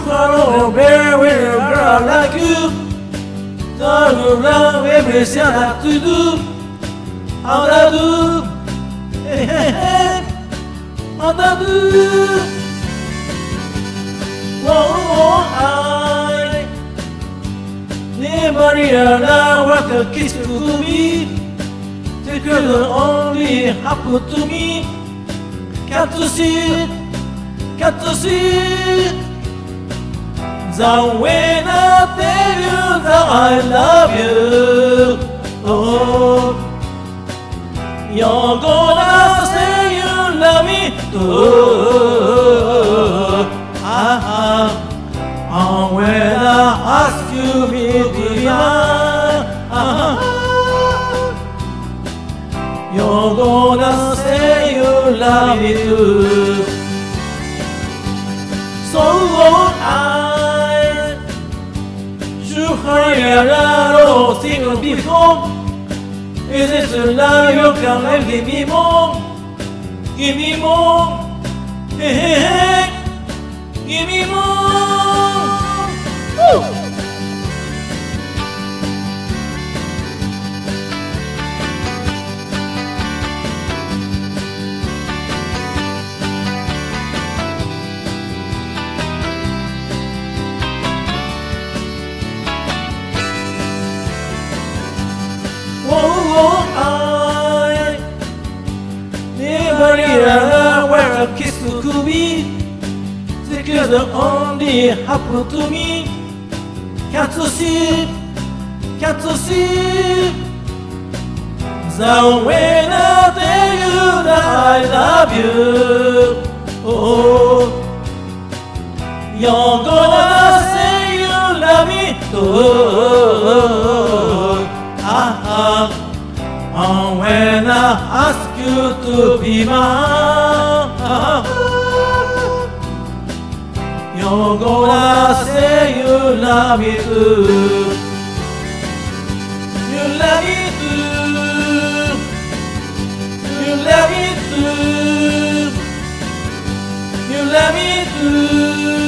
follow bear with a girl like you. Don't you love everything I have to do? How I do? Hey, hey, hey. How I do? Whoa, I never realized what a kiss could be. It could only happen to me. Can't you see it? Can't you see it? That when I tell you that I love you, oh, you're gonna say you love me too. When I ask you, be mine, you're gonna say you love me too. So I should hurry around, think before. Is it the love you can have? Give me more, give me more, hey, hey, hey, give me more. Woo! I never realized where a kiss could be. Because it only happened to me. Can't you see? Can't you see? That when I tell you that I love you, oh, you're gonna say you love me too. When I ask you to be mine, you're gonna say you love me too. You love me too. You love me too. You love me too.